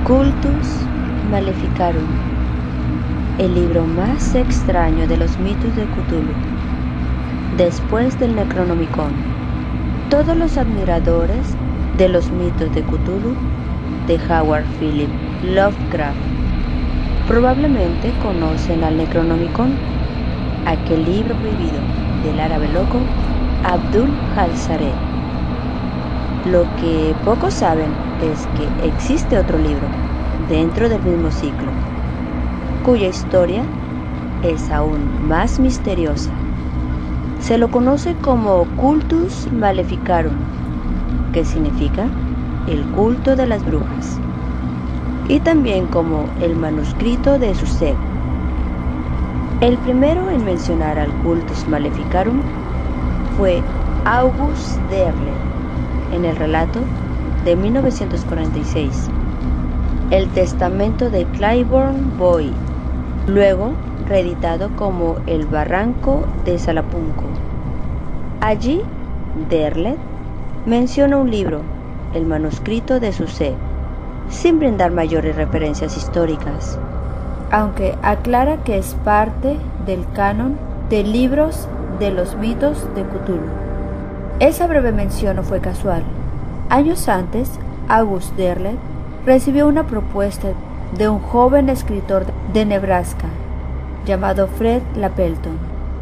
Cultus Maleficarum, el libro más extraño de los mitos de Cthulhu, después del Necronomicon. Todos los admiradores de los mitos de Cthulhu de Howard Philip Lovecraft probablemente conocen al Necronomicon, aquel libro prohibido del árabe loco Abdul al-Zareh. Lo que pocos saben es que existe otro libro dentro del mismo ciclo, cuya historia es aún más misteriosa. Se lo conoce como Cultus Maleficarum, que significa el culto de las brujas, y también como el manuscrito de Sussex. El primero en mencionar al Cultus Maleficarum fue August Derleth en el relato de 1946, El Testamento de Claiborne Boyd, luego reeditado como El Barranco de Salapunco. Allí, Derleth menciona un libro, el manuscrito de Sussex, sin brindar mayores referencias históricas, aunque aclara que es parte del canon de libros de los mitos de Cthulhu. Esa breve mención no fue casual. Años antes, August Derleth recibió una propuesta de un joven escritor de Nebraska llamado Fred Lapelton,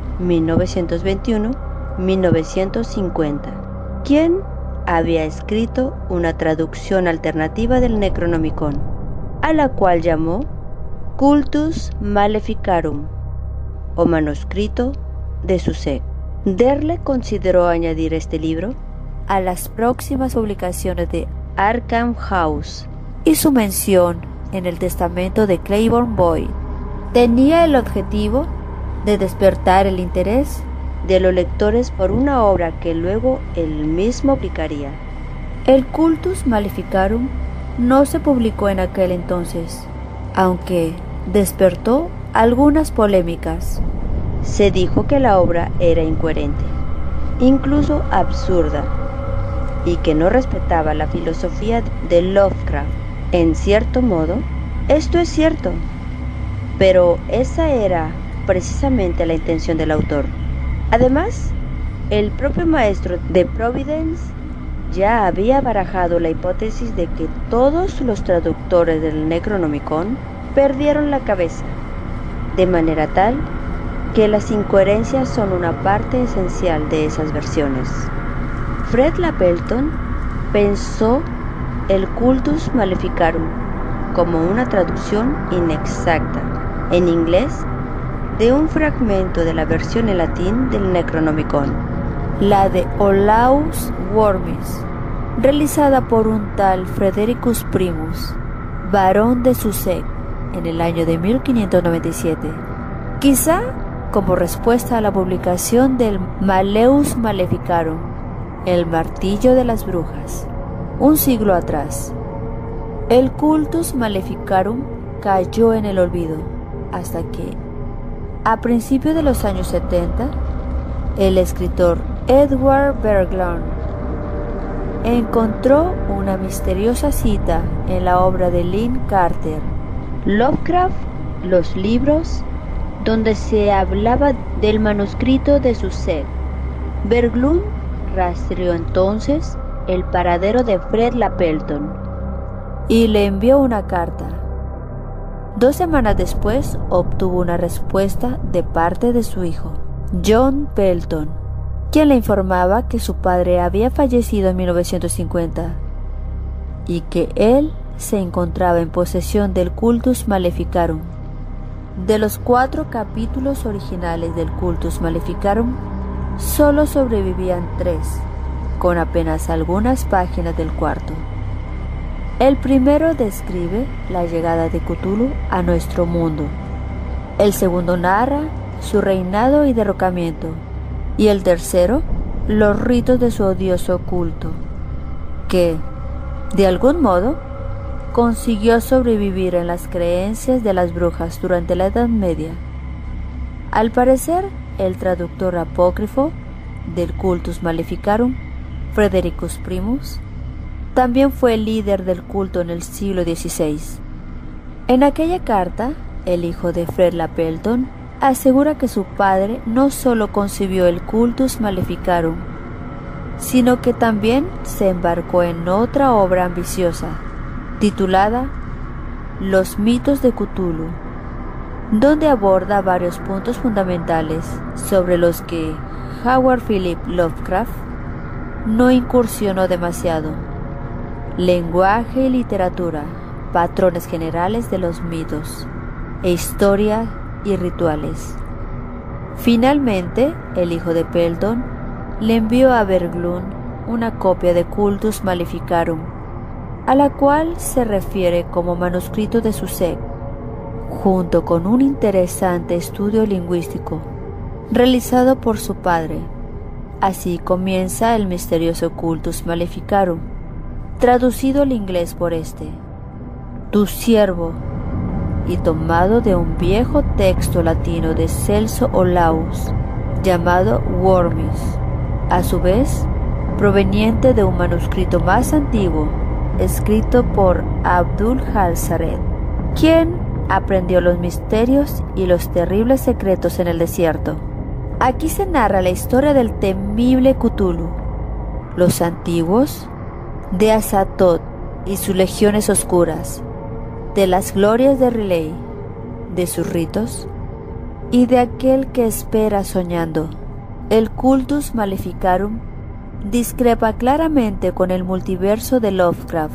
1921-1950, quien había escrito una traducción alternativa del Necronomicon, a la cual llamó Cultus Maleficarum, o manuscrito de Sussex. Derleth consideró añadir este libro a las próximas publicaciones de Arkham House, y su mención en el testamento de Claiborne Boyd tenía el objetivo de despertar el interés de los lectores por una obra que luego él mismo publicaría. El Cultus Maleficarum no se publicó en aquel entonces, aunque despertó algunas polémicas. Se dijo que la obra era incoherente, incluso absurda, y que no respetaba la filosofía de Lovecraft. En cierto modo, esto es cierto, pero esa era precisamente la intención del autor. Además, el propio maestro de Providence ya había barajado la hipótesis de que todos los traductores del Necronomicon perdieron la cabeza, de manera tal que las incoherencias son una parte esencial de esas versiones. Fred Lapelton pensó el Cultus Maleficarum como una traducción inexacta en inglés de un fragmento de la versión en latín del Necronomicon, la de Olaus Wormis, realizada por un tal Fredericus Primus, barón de Sussex, en el año de 1597, quizá como respuesta a la publicación del Malleus Maleficarum, el martillo de las brujas, un siglo atrás. El Cultus Maleficarum cayó en el olvido hasta que, a principios de los años 70, el escritor Edward Berglund encontró una misteriosa cita en la obra de Lynn Carter, Lovecraft, los libros, donde se hablaba del manuscrito de Sussex. Berglund rastreó entonces el paradero de Fred Lapelton y le envió una carta. 2 semanas después obtuvo una respuesta de parte de su hijo, John Pelton, quien le informaba que su padre había fallecido en 1950 y que él se encontraba en posesión del Cultus Maleficarum. De los 4 capítulos originales del Cultus Maleficarum, solo sobrevivían 3, con apenas algunas páginas del cuarto. El primero describe la llegada de Cthulhu a nuestro mundo. El segundo narra su reinado y derrocamiento. Y el tercero, los ritos de su odioso culto, que, de algún modo, consiguió sobrevivir en las creencias de las brujas durante la Edad Media. Al parecer, el traductor apócrifo del Cultus Maleficarum, Fredericus Primus, también fue el líder del culto en el siglo XVI. En aquella carta, el hijo de Fred Lapelton asegura que su padre no solo concibió el Cultus Maleficarum, sino que también se embarcó en otra obra ambiciosa, titulada Los mitos de Cthulhu, donde aborda varios puntos fundamentales sobre los que Howard Philip Lovecraft no incursionó demasiado: lenguaje y literatura, patrones generales de los mitos, e historia y rituales. Finalmente, el hijo de Pelton le envió a Berglund una copia de Cultus Maleficarum, a la cual se refiere como manuscrito de Sussex, junto con un interesante estudio lingüístico realizado por su padre. Así comienza el misterioso Cultus Maleficarum, traducido al inglés por este, tu siervo, y tomado de un viejo texto latino de Celso Olaus, llamado Wormis, a su vez proveniente de un manuscrito más antiguo, escrito por Abdul-Hal-Zared, quien aprendió los misterios y los terribles secretos en el desierto. Aquí se narra la historia del temible Cthulhu, los antiguos, de Azathoth y sus legiones oscuras, de las glorias de Riley, de sus ritos y de aquel que espera soñando. El Cultus Maleficarum discrepa claramente con el multiverso de Lovecraft,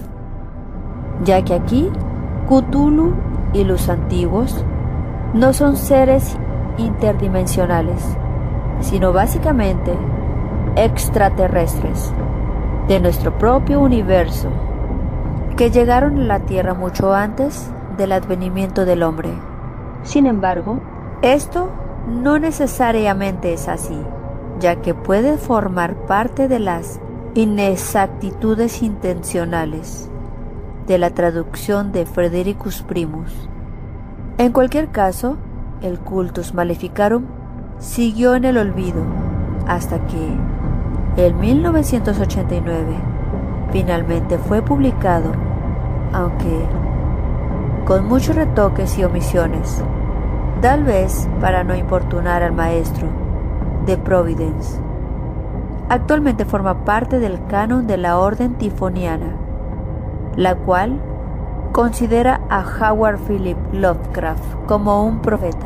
ya que aquí Cthulhu y los antiguos no son seres interdimensionales, sino básicamente extraterrestres de nuestro propio universo, que llegaron a la Tierra mucho antes del advenimiento del hombre. Sin embargo, esto no necesariamente es así, ya que puede formar parte de las inexactitudes intencionales de la traducción de Fredericus Primus. En cualquier caso, el Cultus Maleficarum siguió en el olvido hasta que, en 1989, finalmente fue publicado, aunque con muchos retoques y omisiones, tal vez para no importunar al maestro de Providence. Actualmente forma parte del canon de la Orden Tifoniana, la cual considera a Howard Philip Lovecraft como un profeta.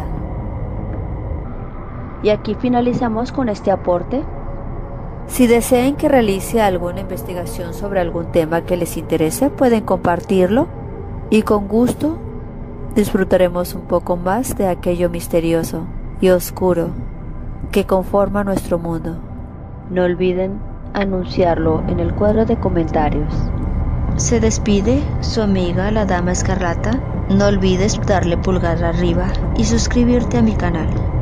Y aquí finalizamos con este aporte. Si desean que realice alguna investigación sobre algún tema que les interese, pueden compartirlo y con gusto disfrutaremos un poco más de aquello misterioso y oscuro que conforma nuestro mundo. No olviden anunciarlo en el cuadro de comentarios. Se despide su amiga la Dama Escarlata. No olvides darle pulgar arriba y suscribirte a mi canal.